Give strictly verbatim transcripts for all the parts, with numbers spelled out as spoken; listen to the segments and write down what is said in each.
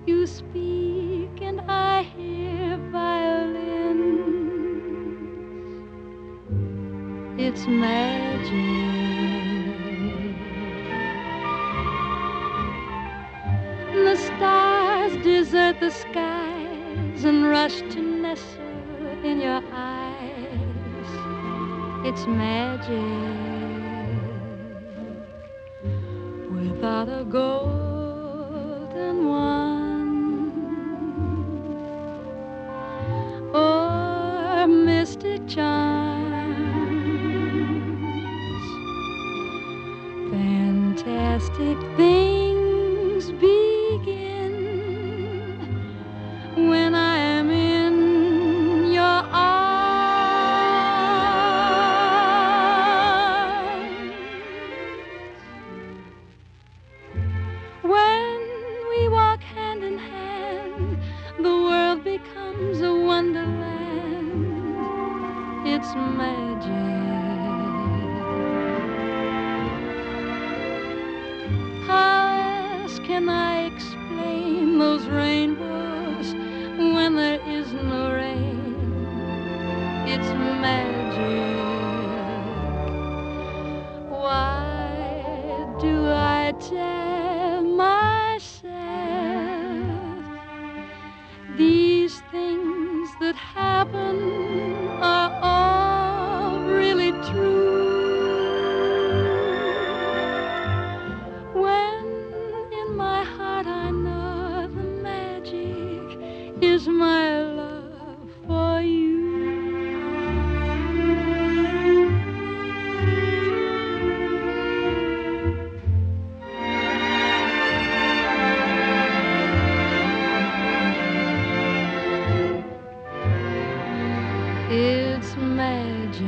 You speak and I hear violins. It's magic. The stars desert the skies and rush to nestle in your eyes. It's magic without a golden one or mystic charms. Fantastic things begin when I am in your arms. When we walk hand in hand, the world becomes a wonderland. It's magic. How else can I explain those rainbows when there is no rain? It's magic. Why do I tell myself these things that happen are all really true? When in my heart I know the magic is my love for you. It's magic.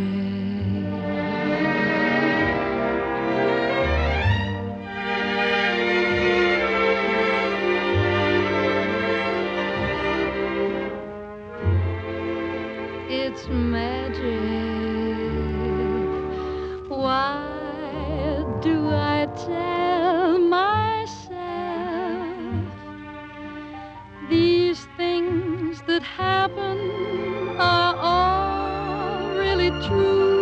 It's magic. Why do I tell myself these things that happen are all really true?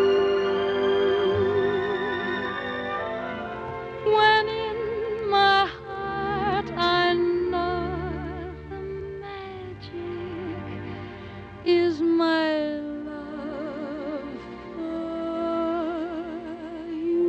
When in my heart I know the magic is my love for you.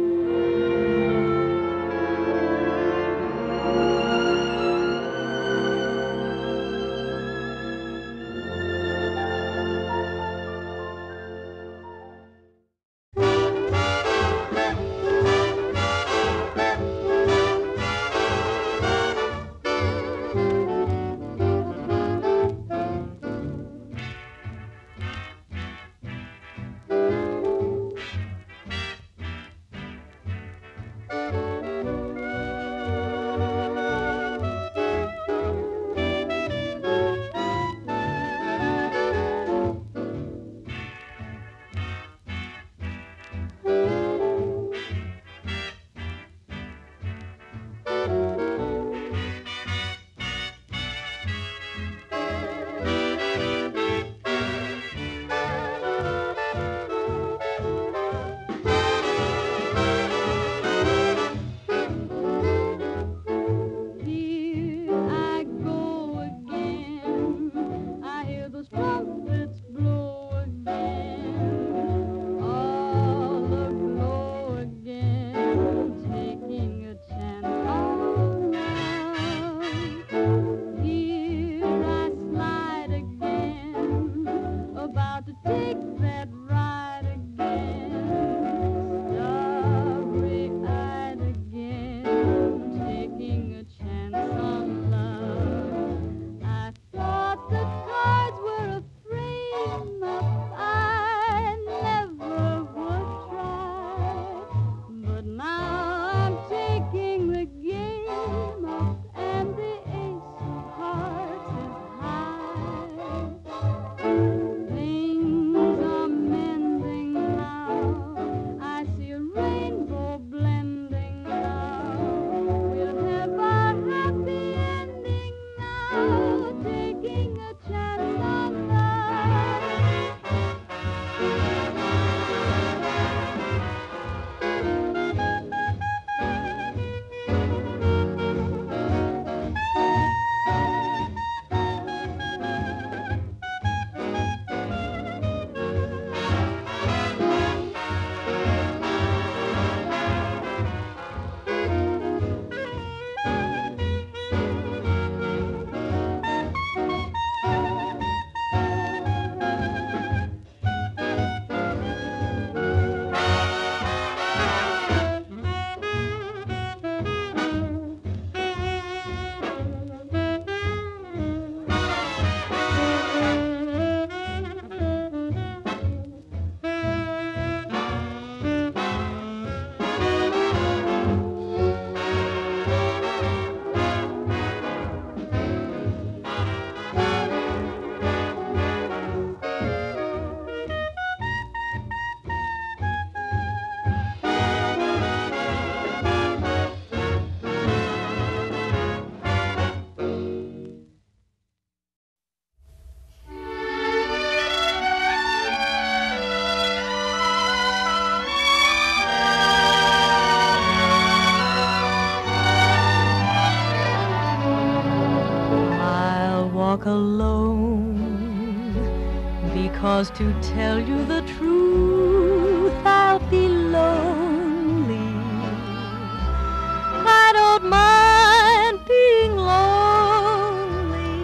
walk alone, because to tell you the truth, I'll be lonely. I don't mind being lonely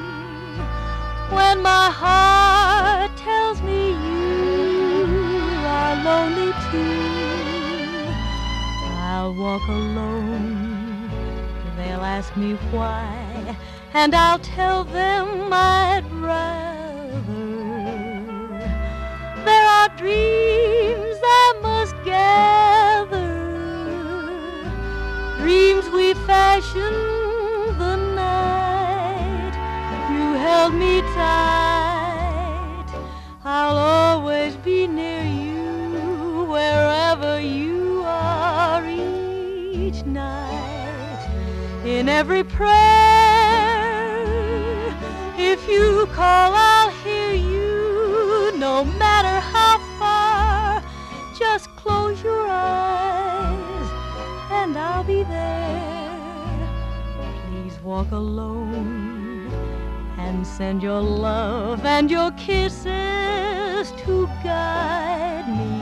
when my heart tells me you are lonely too. I'll walk alone, they'll ask me why, and I'll tell them I'd rather. There are dreams I must gather, dreams we fashioned the night you held me tight. I'll always be near you wherever you are each night. In every prayer, if you call, I'll hear you, no matter how far. Just close your eyes and I'll be there. Please walk alone and send your love and your kisses to guide me